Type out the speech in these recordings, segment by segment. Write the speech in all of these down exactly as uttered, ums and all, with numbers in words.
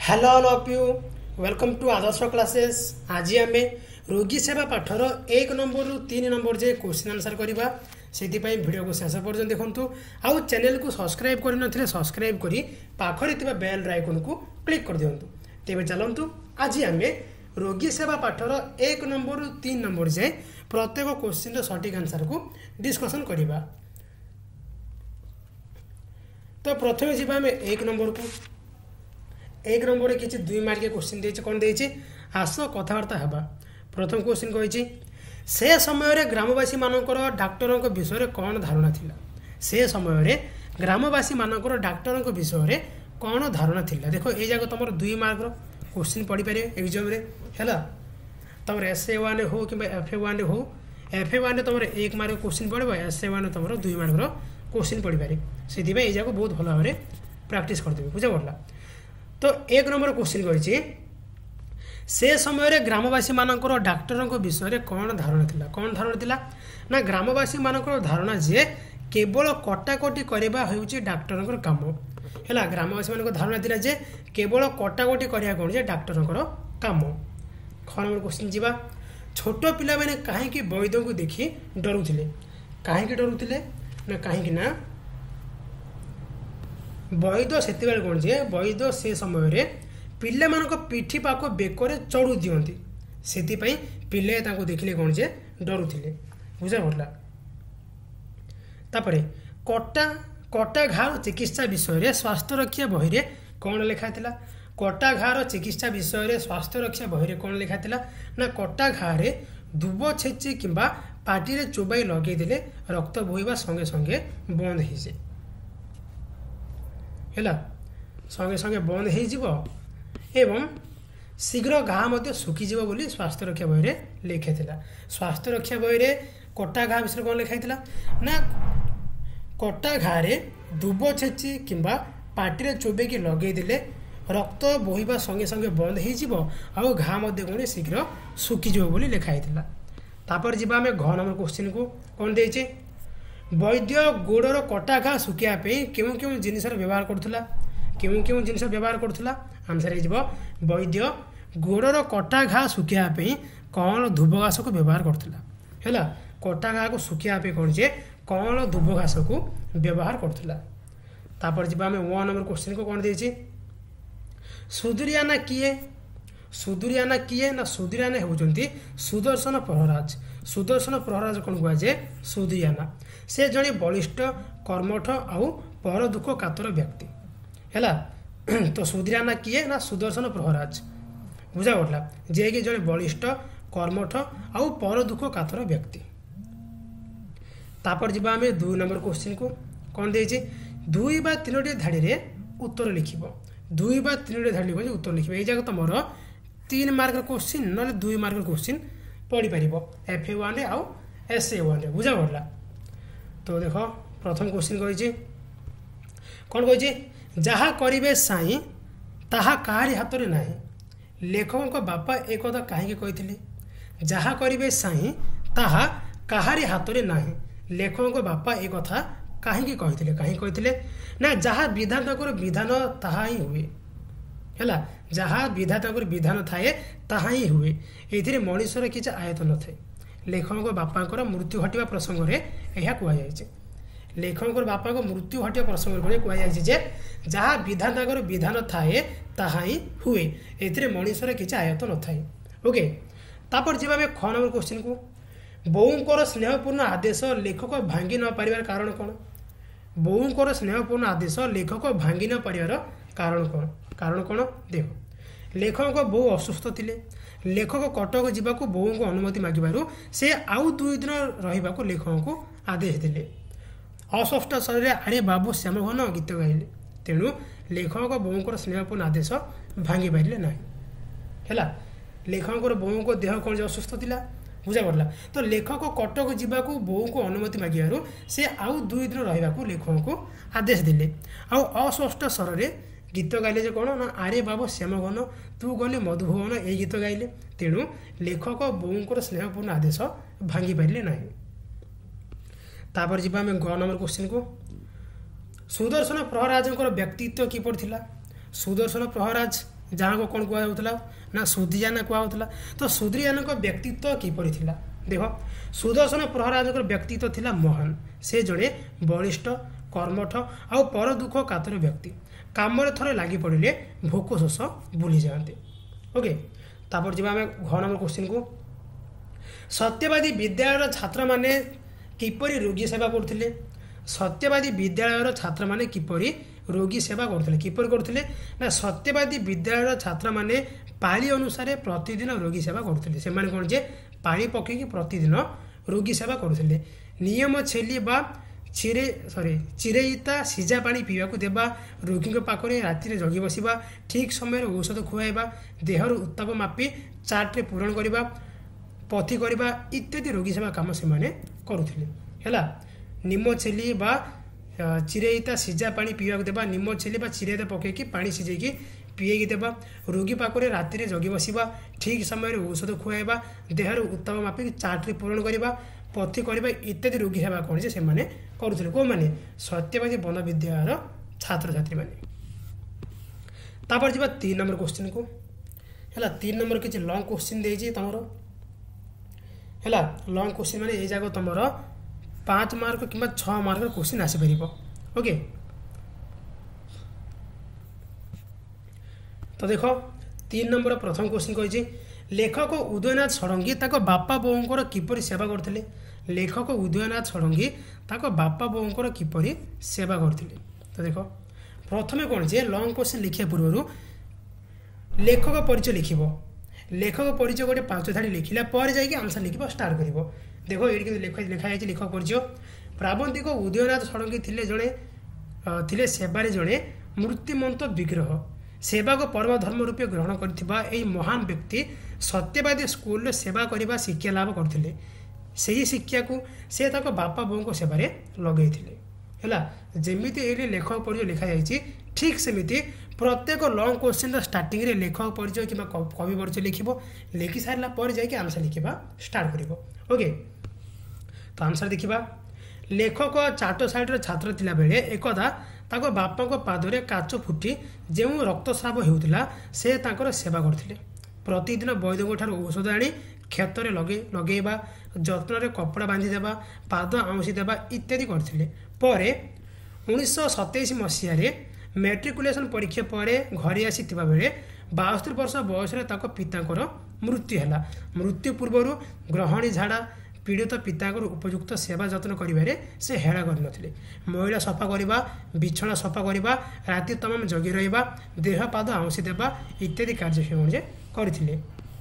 Hello all of you welcome to Adarsh classes. आज आम रोगी सेवा पाठर एक नंबर रु तीन नंबर जे क्वेश्चन आंसर करवा से वीडियो को शेष पर्यटन देखूँ। आउ चैनल को सब्सक्राइब कर सब्सक्राइब करी पाखरे थिबा बेल आइकन को क्लिक कर दियंतु। तेबे चलंतु आज आम रोगी सेवा पाठर एक नंबर रु तीन नंबर जे प्रत्येक क्वेश्चन सटीक आंसर को डिस्कसन करवा। तो प्रथम जी आम एक नंबर को एक नंबर किसी दुई मार्क क्वेश्चन देछि कौन देछि आस कथबार्ता हेबा। प्रथम क्वेश्चन कहिछि से समय ग्रामवासी मानकर डाक्टर विषय कौन धारणा थिला। से समय ग्रामवासी मानकर डाक्टर विषय कौन धारणा थिला। देखो ये जाक तुम दुई मार्क क्वेश्चन पढ़ी पारे एग्जाम रे हैला। तुम एस ए वन हो कि एफ ए वन हो एफ ए वन तुम एक मार्क क्वेश्चन पढ़ो एस ए वन तुम दुई मार्क क्वेश्चन पढ़ी पारे से ये जाक बहुत भल भाव प्रैक्टिस करदेवे बुझा पड़ा। तो एक नंबर क्वेश्चन कही से समय ग्रामवासी मानकर डाक्टर विषय कौन धारणा थिला। कौन धारणा थिला ना ग्रामवासी मानकर धारणा जे केवल कटाकटी करवा होउची डाक्टर काम है। ग्रामवासी मान धारणा थिला जे केवल कटाकटी करवा कौन जे डाक्टर काम। ख नंबर क्वेश्चन जीवा छोट पिला माने काहेकि वैद्य को देखी डरुथिले। काहेकि डरुथिले ना काहेकि ना वैद्य से कौन जे वैद्य से समय पिले मानक पिठी पाक बेकर चढ़ू दियंती से पिले ताको देखिले कौन जे डरुथिले बुझा पड़ला। तापरे कटा कटा घार चिकित्सा विषय स्वास्थ्य रक्षा बही रे कौन लिखा थिला। कटा घार चिकित्सा विषय स्वास्थ्य रक्षा बही रे कौन लिखा थिला ना कटा घारे दुब छेची किंबा पाटी रे चोबाई लगे दिले रक्त बोहिबा संगे संगे बंद हो जाए है संगे संगे बंद हो एवं शीघ्र घा मध्य सुखीज बोली स्वास्थ्य रक्षा बही रे लिखे थिला। स्वास्थ्य रक्षा बही रे कटा घा विषय कौन लिखाई थिला ना कटा घारे दुब छेची किंबा पाटी रे चोबेकी लगे दिले रक्त बोहिबा संगे संगे बंद हो घा मध्य कौन शीघ्र सुखीज बोली लिखाई थिला। तापर जीवा आम घ नंबर क्वेश्चन को कौन देछि वैद्य गोड़र कटा घा सुखिया क्यों क्यों जिनिस व्यवहार करुला। क्यों क्यों जिनिस व्यवहार करुला आंसर हो वैद्य गोड़र कटा घा सुखिया कौन धुब घास को व्यवहार करुला है। कटा घा को सुखिया कौन जे कौन धुब घास को व्यवहार करुला। तापर जी आम वन नंबर क्वेश्चन को कौन देछि सुदुरियाना किए। सुदुरियाना किए ना सुदुरियाना होउचंती सुदर्शन प्रहराज। सुदर्शन प्रहराज कौन कहुए सुदुरियाना से जड़े बलिष्ठ कर्मठ आउ पर दुख कातर व्यक्ति है। तो सुदुरियाना किए ना सुदर्शन प्रहराज बुझा पड़ा जे कि जड़े बलिष्ठ कर्मठ आउ पर दुख कातर व्यक्ति। तापर जीवा आम दुई नंबर क्वेश्चन को कौन देछि दुई बा तीनोटी धाड़ी रे उत्तर लिखिबो। दुई बा तीनोटी धाड़ी लिखिबो उत्तर लिखिबो। एई जाक तुमर तीन मार्क क्वेश्चन ना दुई मार्क क्वेश्चन पढ़ी पार एफ ए वन रे आउ एस ए वन रे बुझा पड़ा। तो देख प्रथम क्वेश्चन कही कौन कही जहाँ करिवे साई ताहा काहारी हाथ में नाही। लेखक बापा एक कथा कहीं कही जहाँ करिवे साई ताहा काहारी हाथ में नाही। लेखक बापा एक कथा कहीं कही कहीं कही ना जहाँ विधाता विधान ताहा ही हुए है। जहाँ विधाता विधान थाए ताहा ही हुए ये मनुष्यर किसी आयत न थाए। लेखक बापा मृत्यु घटवा प्रसंग में यह कहुई लेखक बापा को मृत्यु घटवा प्रसंग में कहुई जहाँ विधाता विधान थाए ताहा ही हुए ये मनुष्यर किसी आयत न थाए। ओके तापर जी आम ख नंबर क्वेश्चन को बोऊंकर स्नेहपूर्ण आदेश लेखक भांगी न पारिबार कारण कौन। बोऊंकर स्नेहपूर्ण आदेश लेखक भांगी न पारिबार कारण कौन। कारण कौन देख लेखक बो असुस्थ थिले। लेखक कटक जावाक बोऊ को अनुमति मागिबारु से आउ दुई दिन रहिबाकु लेखक को आदेश दिले। अस्वस्थ शरीर आरे बाबू श्याम घन गीत गाइले तेणु लेखक बोऊंकर स्नेहपूर्ण आदेश भांगी पारे ना है। लेखक बोऊ को देह कौन असुस्थ थिला बुझा पड़ा। तो लेखक कटक जावाक बोऊ को अनुमति मागिबारु से आउ दुई दिन रहिबाकु लेखक को आदेश दिले। आउ अस्वस्थ शरीर गीत गाइले जे कौन ना आरे बाबू श्याम घन तू गले मधुभवन ये गीत गाइले तेणु लेखक बोऊंकर स्नेहपूर्ण आदेश भांगी पारे ना। तापर जी आम ग नंबर क्वेश्चन को सुदर्शन प्रहराज व्यक्तित्व किपर थिला। सुदर्शन प्रहराज जहाँ को कौन कहला ना सुधीजाना कहला। तो सुधीजाना व्यक्तित्व किपरि थिला देख सुदर्शन प्रहराज व्यक्तित्व थिला महान। से जड़े बलिष्ठ कर्मठ आउ पर दुख कातर व्यक्ति काम थरे लगी पड़े भोक शोष भूली जाते। ओके तापर जी आम घ नंबर क्वेश्चन को सत्यवादी विद्यालय छात्र माने किपरि रोगी सेवा करथिले। सत्यवादी विद्यालय छात्र माने किपरि रोगी सेवा करथिले किपरि करथिले ना सत्यवादी विद्यालय छात्र माने पाली अनुसार प्रतिदिन रोगी सेवा करथिले। से माने कोन जे पाली पकेकी प्रतिदिन रोगी सेवा करथिले। नियम छेली बा चिरे सॉरी चिरेईता सिजा पानी पीवाक देवा रोगी पाखरे राति जगी बसवा ठीक समय औषध खुआइबा देहर उत्ताप मापी चार्टे पूरण करवा पथी करवा इत्यादि रोगी सेवा काम से माने करुथिले हैला। निम छेली बा चिरेईता सिजा पानी पीवाक देवा निम छेली बा चिरेईता पकेकी पानी सिझेकी पीएकी देवा रोगी पाखरे राति जगी बसवा ठीक समय औषध खुआइबा देहर उत्ताप मापी चार्टे पूरण करवा पथी करवा इत्यादि रोगी सेवा कौन से माने करुथिले को माने सत्यवादी वन विद्यालय छात्र छात्री माने। तापर जी तीन नंबर क्वेश्चन को है तीन नंबर किसी लंग क्वेश्चन देजी तुम है लंग क्वेश्चन माने ये जाक तुम पाँच मार्क कि छः मार्क क्वेश्चन आसीपर। ओके तो देख तीन नंबर प्रथम क्वेश्चन कही लेखक उदयनाथ षडंगी ताको बापा बोऊंकर किपरि सेवा करथिले। लेखक उदयनाथ षडंगी ताको बापा बोऊंकर किपरि सेवा करथिले। तो देख प्रथमे कौन जे लंग क्वेश्चन लिखिया पूर्व लेखक परिचय लिखिबो। लेखक परिचय गोटे पांच धाड़ी लिखिला पर जाइए आंसर लिखिबो स्टार्ट करिवो। देखो ये लिखा लिखा है लेखक परिचय प्राबंधिक उदयनाथ षडंगी थिले जड़े थिले सेवारे जड़े मूर्तिमंत विग्रह सेवा को परम धर्म रूपे ग्रहण करथिबा एई महान व्यक्ति सत्यवादी स्कूल सेवा करने शिक्षा लाभ करथिले। सही शिक्षा को से ताको बापा बों को सेवारे लगेइथिले हैला। जेमिति एली लेखक परिचय लिखा जाइछि ठीक सेमिति प्रत्येक लंग क्वेश्चन स्टार्टिंग रे लेखक परिचय कि कवि परिचय लिखिबो लिखि सारला पर जाइके आंसर लिखिबा स्टार्ट करिवो। ओके तो आंसर देखिबा लेखक चाट साइड छात्र थिला बेले एकदा ताको बापा को पादरे काच फुटी जो रक्तस्राव होउतिला से ताकर सेवा करथिले। प्रतिदिन वैद्य ठार औषध आनी क्षेत्र में लगे लगेवा जत्न कपड़ा बांधी देवा पाद आउसी देवा इत्यादि करथिले। परे उन्नीस सतैश मसीह मैट्रिकुलेशन परीक्षा पर घरे आसी बेले बास्तरी वर्ष बयस पिताकर मृत्यु है। मृत्यु पूर्व ग्रहणी झाड़ा पीड़ित पिताकर उपयुक्त सेवा जत्न करिबारे से हेड़ा करनथिले। महिला सफा करवा बिछना सफा करवा राति तमाम जगी रहिबा देह पाद आउसी देवा इत्यादि कार्य से करथिले।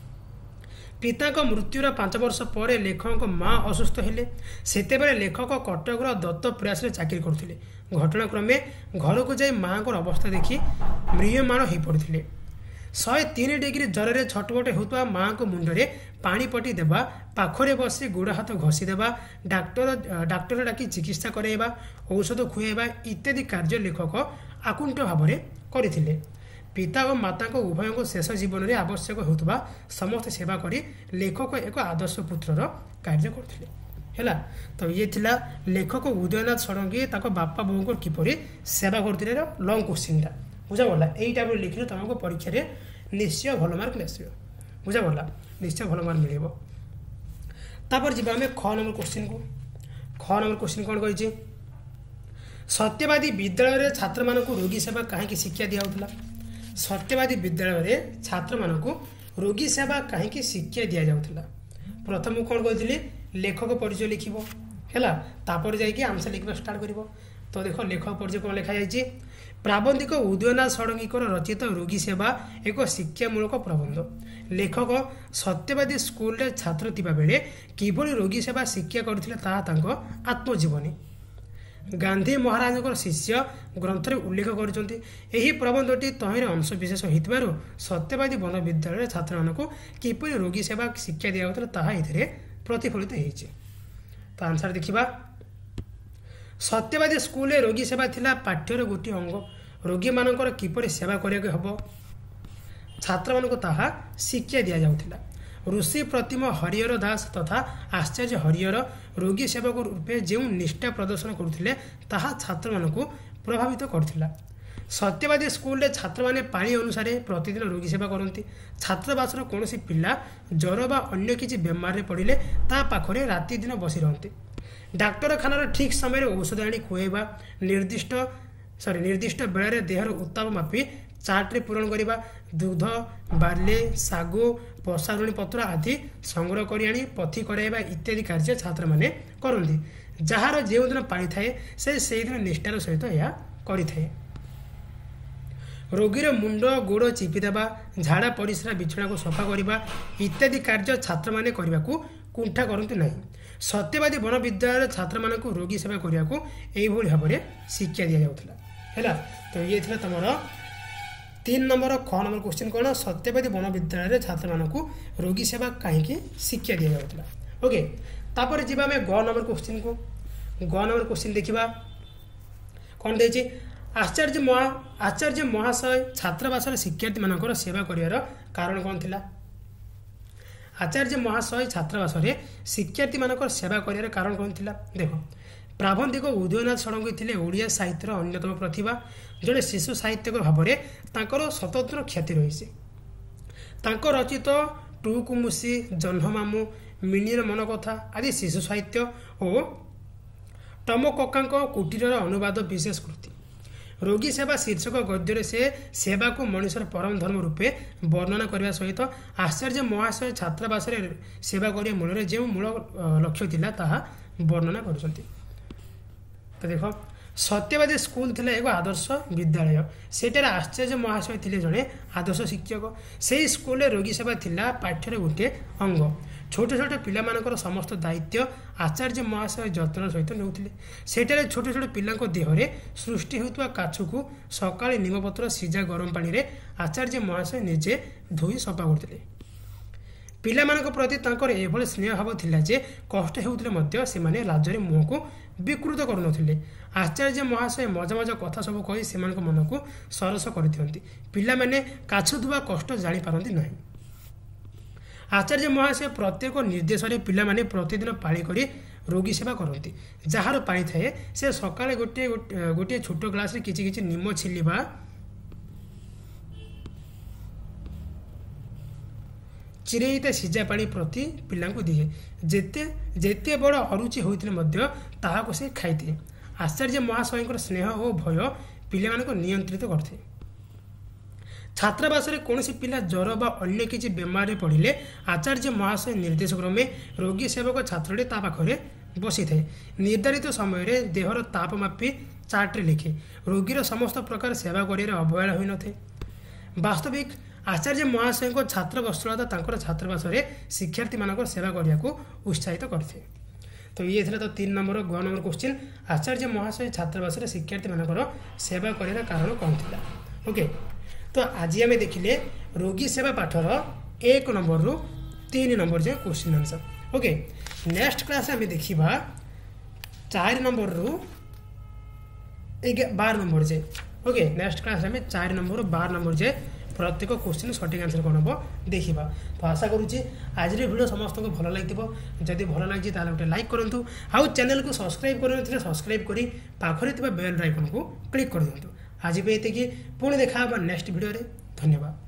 पिता को मृत्युर पांच वर्ष पर लेखक माँ असुस्थ हेले सेतेबेले लेखक कटकर दत्त प्रयास चाकरी करथिले। घटनाक्रमे घर को जाई माँ को अवस्था देखि म्रियमाण हो पड़ते। शहे तीन डिग्री ज्वर में छटपट होता माँ को मुंडे पानी पटी देवा पाखरे बसी गोड़ हाथ घसी देवा डाक्टर डाक्टर डाकी चिकित्सा कराइबा औषध खुआइबा इत्यादि कार्य लेखक आकुंठ भाव में करथिले। पिता और माता को उभय को शेष जीवन में आवश्यक होता समस्त सेवा करी लेखक एक आदर्श पुत्रर कार्य करथिले हैला। तो ये थिला लेखक उदयनाथ षडंगी ताको बापा बों किपरि सेवा करथिले लंग क्वेश्चनटा बुझा गला। यही टाइप लिखिले तुमको परीक्षा रे निश्चय भल मार्क मिल बुझा गला निश्चय भल मार्क मिल। तापर जी आम ख नंबर क्वेश्चन को ख नंबर क्वेश्चन कौन कही सत्यवादी विद्यालय छात्र मानक रोगी सेवा कहीं शिक्षा दिया। सत्यवादी विद्यालय छात्र मानक रोगी सेवा कहीं शिक्षा दि जाऊला। प्रथम कौन कही लेखक परिचय लिख है जाकि आंसर लिखा स्टार्ट कर। तो देख लेखक परिचय कौन लिखा जाए प्राबंधिक उदयनाथ षडंगी रचित रोगी सेवा एक शिक्षामूलक प्रबंध। लेखक सत्यवादी स्कूल रे छात्र थिबा बेले किभली रोगी सेवा शिक्षा करथिले ताहा तांको आत्मजीवनी गांधी महाराज शिष्य ग्रंथ उल्लेख कर प्रबंधटी तहिर अंश विशेष होइतिबारु सत्यवादी वन विद्यालय छात्र मानक किपरि रोगी सेवा शिक्षा दिया ताहा एथिरे प्रतिफलित होइछि। तो आंसर देखिबा सत्यवादी स्कूल रोगी सेवा थिला पाठ्यर गोटे अंग। रोगी मानकर किपरि सेवा करिया हबो छात्र मानक ताहा शिक्षा दिया जाउथिला। ऋषि प्रतिमा हरिहर दास तथा आचार्य हरिहर रोगी सेवक रूपे जो निष्ठा प्रदर्शन करुथिले ताहा छात्र मानक प्रभावित करथिला। सत्यवादी स्कूल रे छात्र माने पाणी अनुसार प्रतिदिन रोगी सेवा करती। छात्रावासर कौन पिला ज्वर बा अन्य किसी बेमार पड़े ता पाखरे राति दिन बसी रहते। डाक्तरखानार ठीक समय औषध आनी खुआइबा, निर्दिष्ट सरी निर्दिष्ट बेलार देहर उत्ताप मापी चार्ट्रे पूरण करने, दुग्ध बार्ले सागु पसारुणी पत्र आदि संग्रह कर आनी पथी कराइबा इत्यादि कार्य छात्र माने करती। जार जो दिन पानी थाए से से दिन निष्ठार सहित यह करें। रोगीर मुंड गोड़ चिपिदेवा, झाड़ा परिस्रा बिछड़ा को सफा करने इत्यादि कार्य छात्र माने करने को कुंठा करते नहीं। सत्यवादी वन विद्यालय छात्र मानक रोगी सेवा करने को यही भाव में शिक्षा दि जाऊला। तो ये थी तुम तीन नंबर ख नंबर क्वेश्चन कौन, सत्यवादी वन विद्यालय छात्र मानक रोगी सेवा कहीं शिक्षा दि जाऊला। ओके, तापर जी आम ग नंबर क्वेश्चन को ग नंबर क्वेश्चन देखा कौन देखिए, आचार्य महा आचार्य महाशय छात्रावास शिक्षार्थी मानकर सेवा करियार कारण कौन थिला। आचार्य महाशय छात्रावास शिक्षार्थी मानकर सेवा करियार कारण कौन थिला। देखो, प्राबंधिक उदयनाथ षडंगी थिले ओडिया साहित्यर अन्यतम प्रतिभा, जड़े शिशु साहित्यक भाव में तांकर स्वतंत्र ख्याति रही। तांकर रचित टुकुमुसी, जह्नमामू, मिनिर मन कथा आदि शिशु साहित्य और टमो कक्कांक कुटीर अनुवाद विशेष कृति। रोगी सेवा शीर्षक गद्य से सेवा को मनुष्यर परम धर्म रूपे वर्णना करने सहित आचार्य महाशय छात्रावास सेवा करने मूल जो मूल लक्ष्य थिला ताहा वर्णना कर। तो देख, सत्यवादी स्कूल थिला एक आदर्श विद्यालय, सेटार आचार्य महाशय थिले जड़े आदर्श शिक्षक। से स्कूल रोगी सेवा थिला पाठ्यर गोटे अंग। छोट छोट पिला मानकर समस्त दायित्व आचार्य महाशय जत्न सहित नेउथिले। सेटारे छोट छोट पिलांको देहरे सृष्टि होतुवा काछु को सकाळे निमपत्र सिजा गरम पानी रे आचार्य महाशय निजे धोई सफा करथिले। पिला मानक प्रति तांकर एभଳି स्नेह भाव थिला जे कष्ट हेउथिले मध्य से माने लाजरे मुह को विकृत करनथिले। आचार्य महाशय मजा मजा कथा सब कहि सेमानक मन को सरस करथियंती। पिला माने काछु दुवा कष्ट जानि पारंती नाही। आचार्य महाशय प्रत्येक निर्देश में पिला माने प्रतिदिन पाली करी रोगी सेवा करती। जार पानी थाए से सकाळे गोटे गोटे छोट ग्लास रे किछि किछि निम छिलिबा चिरेईता सिजा पानी प्रति पिला को दिए। जेते जेते बड़ अरुचि होइतिले मध्य ताहाको से खाइते। आचार्य महाशयकर स्नेह और भय पिला मानक नियंत्रित करथे। छात्रावास कौन पिला ज्वर बा अन्य किसी बेमार पड़े आचार्य महाशय निर्देश क्रमे रोगी सेवक छात्रटे ता पाखरे बसी थाए। निर्धारित समय देहर ताप मापी चार्ट्रे लिखे। रोगीर समस्त प्रकार सेवा कर अवहेला हो न थे। वास्तविक आचार्य महाशय को छात्र वत्सलता तांकर छात्रावास शिक्षार्थी मानक सेवा करने को उत्साहित करते। तो ये थी तो तीन नंबर ग नंबर क्वेश्चन, आचार्य महाशय छात्रावास शिक्षार्थी मानकर सेवा करने कारण कौन था। ओके, तो आज आम देखिले रोगी सेवा पाठर एक नंबर रु तीन नंबर जाए question answer. Okay, next class आम देखा चार नंबर रु बार नंबर जाए। ओके, नेक्स्ट क्लास आम चार नंबर बार नंबर जाए प्रत्येक क्वेश्चन सठिक आंसर कौन हम देखा। तो आशा करुच्ची आज वीडियो समस्त को भल लगी। जदि भल लगी गोटे लाइक करूँ, आउ चैनल को सब्सक्राइब कर सब्सक्राइब कर पाखरे बेल आइकन को क्लिक कर दिंतु। आज भी ये पुणी देखा नेक्स्ट वीडियो रे। धन्यवाद।